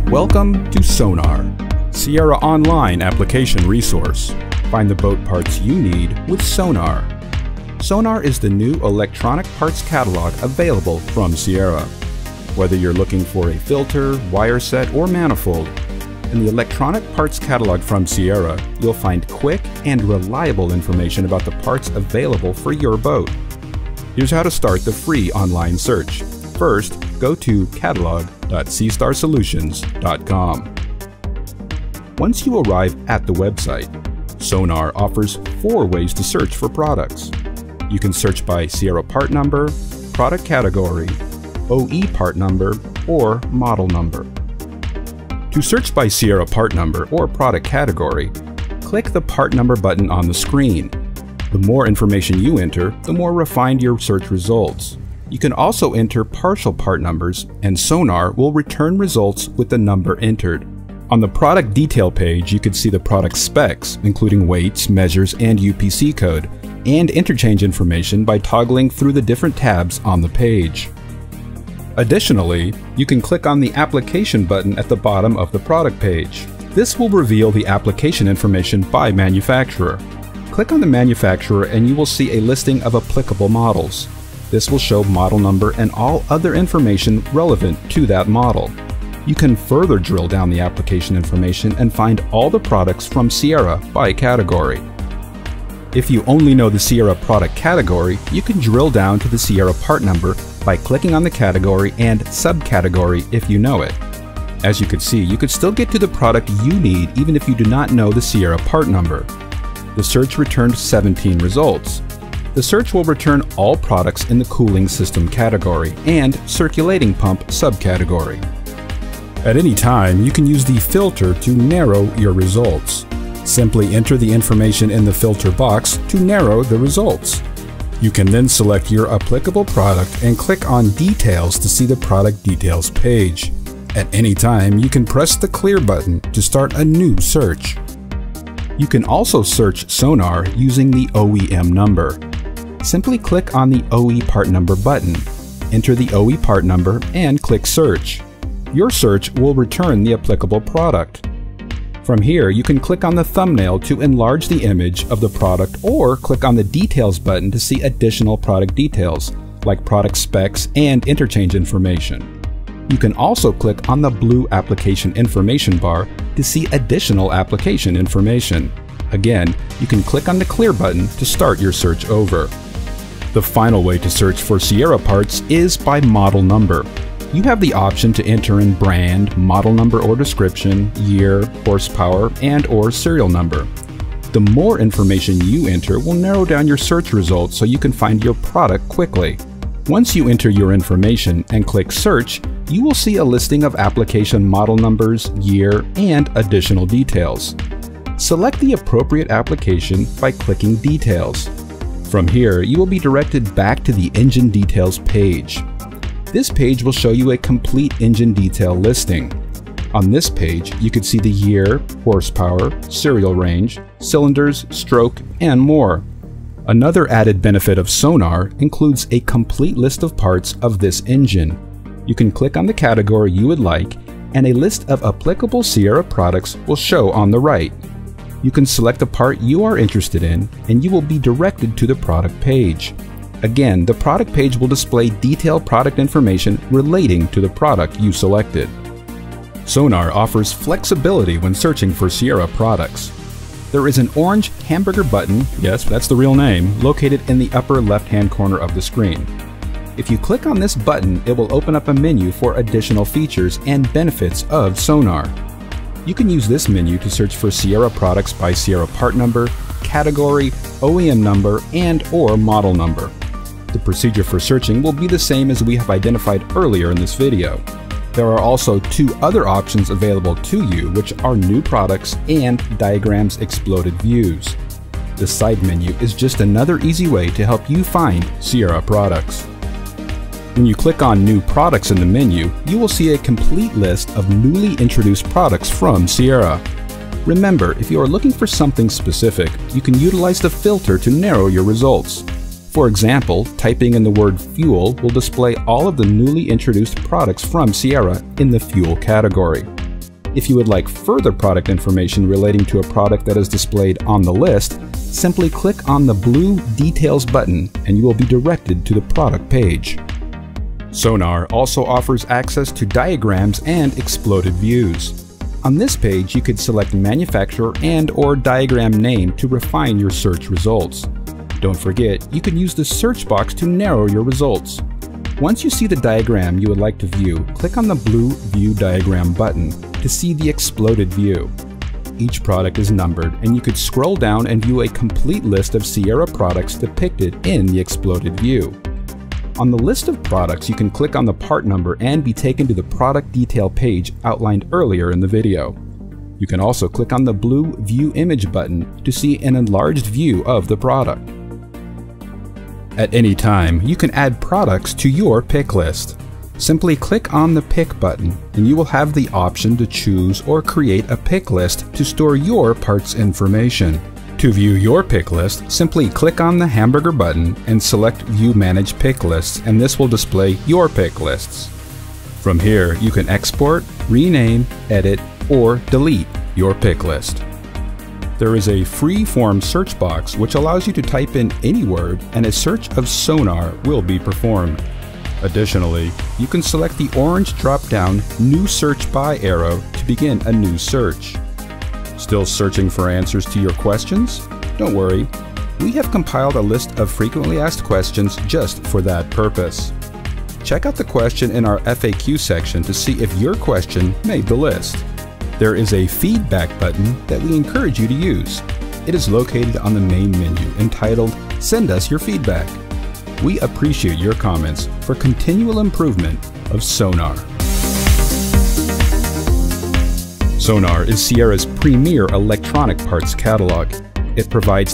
Welcome to Sonar, Sierra Online application resource. Find the boat parts you need with Sonar. Sonar is the new electronic parts catalog available from Sierra. Whether you're looking for a filter, wire set, or manifold, in the electronic parts catalog from Sierra, you'll find quick and reliable information about the parts available for your boat. Here's how to start the free online search. First, go to catalog.seastarsolutions.com. Once you arrive at the website, Sonar offers 4 ways to search for products. You can search by Sierra part number, product category, OE part number, or model number. To search by Sierra part number or product category, click the part number button on the screen. The more information you enter, the more refined your search results. You can also enter partial part numbers, and Sonar will return results with the number entered. On the product detail page, you can see the product specs, including weights, measures, and UPC code, and interchange information by toggling through the different tabs on the page. Additionally, you can click on the application button at the bottom of the product page. This will reveal the application information by manufacturer. Click on the manufacturer and you will see a listing of applicable models. This will show model number and all other information relevant to that model. You can further drill down the application information and find all the products from Sierra by category. If you only know the Sierra product category, you can drill down to the Sierra part number by clicking on the category and subcategory if you know it. As you can see, you could still get to the product you need even if you do not know the Sierra part number. The search returned 17 results. The search will return all products in the cooling system category and circulating pump subcategory. At any time, you can use the filter to narrow your results. Simply enter the information in the filter box to narrow the results. You can then select your applicable product and click on Details to see the product details page. At any time, you can press the Clear button to start a new search. You can also search Sonar using the OEM number. Simply click on the OE part number button, enter the OE part number, and click Search. Your search will return the applicable product. From here, you can click on the thumbnail to enlarge the image of the product or click on the Details button to see additional product details, like product specs and interchange information. You can also click on the blue application information bar to see additional application information. Again, you can click on the Clear button to start your search over. The final way to search for Sierra parts is by model number. You have the option to enter in brand, model number or description, year, horsepower, and/or serial number. The more information you enter will narrow down your search results so you can find your product quickly. Once you enter your information and click Search, you will see a listing of application model numbers, year, and additional details. Select the appropriate application by clicking Details. From here, you will be directed back to the Engine Details page. This page will show you a complete engine detail listing. On this page, you can see the year, horsepower, serial range, cylinders, stroke, and more. Another added benefit of Sonar includes a complete list of parts of this engine. You can click on the category you would like, and a list of applicable Sierra products will show on the right. You can select the part you are interested in, and you will be directed to the product page. Again, the product page will display detailed product information relating to the product you selected. Sonar offers flexibility when searching for Sierra products. There is an orange hamburger button, yes, that's the real name, located in the upper left-hand corner of the screen. If you click on this button, it will open up a menu for additional features and benefits of Sonar. You can use this menu to search for Sierra products by Sierra part number, category, OEM number, and/or model number. The procedure for searching will be the same as we have identified earlier in this video. There are also 2 other options available to you, which are New Products and Diagrams Exploded Views. The side menu is just another easy way to help you find Sierra products. When you click on New Products in the menu, you will see a complete list of newly introduced products from Sierra. Remember, if you are looking for something specific, you can utilize the filter to narrow your results. For example, typing in the word fuel will display all of the newly introduced products from Sierra in the fuel category. If you would like further product information relating to a product that is displayed on the list, simply click on the blue Details button and you will be directed to the product page. Sonar also offers access to diagrams and exploded views. On this page, you could select manufacturer and/or diagram name to refine your search results. Don't forget, you can use the search box to narrow your results. Once you see the diagram you would like to view, click on the blue View Diagram button to see the exploded view. Each product is numbered, and you could scroll down and view a complete list of Sierra products depicted in the exploded view. On the list of products, you can click on the part number and be taken to the product detail page outlined earlier in the video. You can also click on the blue View Image button to see an enlarged view of the product. At any time, you can add products to your pick list. Simply click on the Pick button and you will have the option to choose or create a pick list to store your parts information. To view your pick list, simply click on the hamburger button and select View Manage Pick Lists, and this will display your pick lists. From here, you can export, rename, edit, or delete your pick list. There is a free-form search box which allows you to type in any word and a search of Sonar will be performed. Additionally, you can select the orange drop-down New Search By arrow to begin a new search. Still searching for answers to your questions? Don't worry, we have compiled a list of frequently asked questions just for that purpose. Check out the question in our FAQ section to see if your question made the list. There is a feedback button that we encourage you to use. It is located on the main menu entitled Send Us Your Feedback. We appreciate your comments for continual improvement of Sonar. Sonar is Sierra's premier electronic parts catalog. It provides